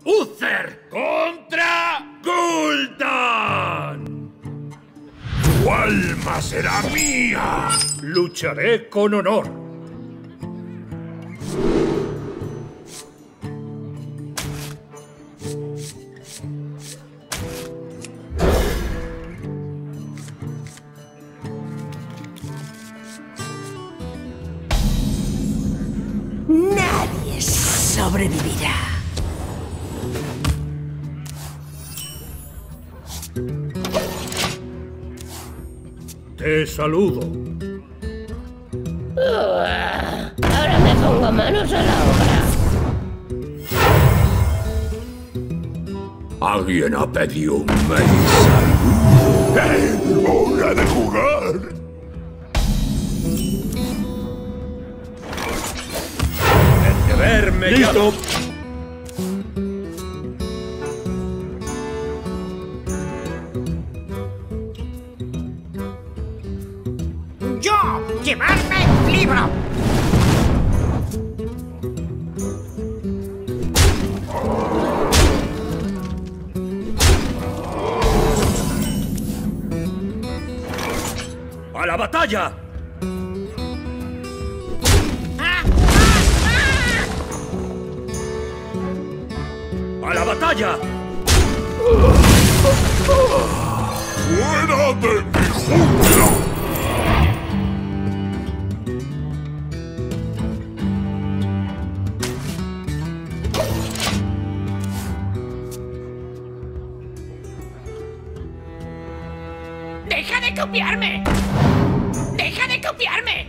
Uther contra Gul'dan. Tu alma será mía. Lucharé con honor. Nadie sobrevivirá. Te saludo. Ahora me pongo manos a la obra. Alguien ha pedido un saludo. ¡Hora de jugar! El deber me llama. ¡Yo! ¡Llevarme el libro! ¡A la batalla! ¡A la batalla! ¡Fuera de mi jungla! ¡Deja de copiarme! ¡Deja de copiarme!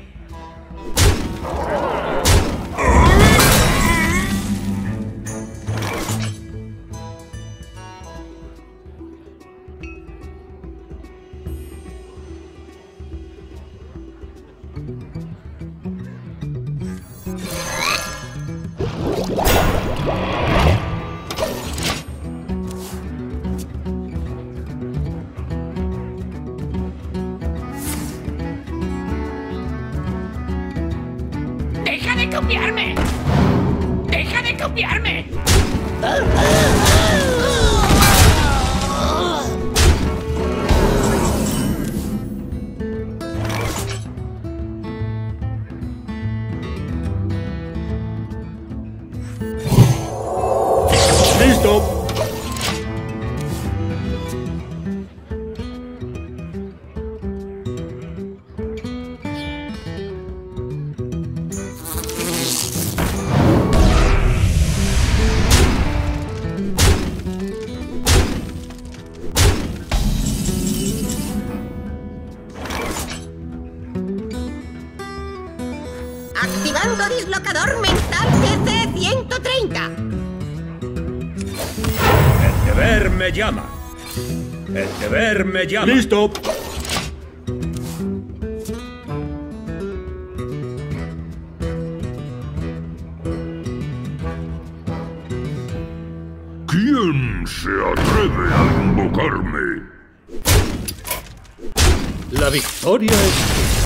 ¡Deja de copiarme! ¡Deja de copiarme! ¡Listo! Activando dislocador mental TC-130. El deber me llama. El deber me llama. ¡Listo! ¿Quién se atreve a invocarme? La victoria es...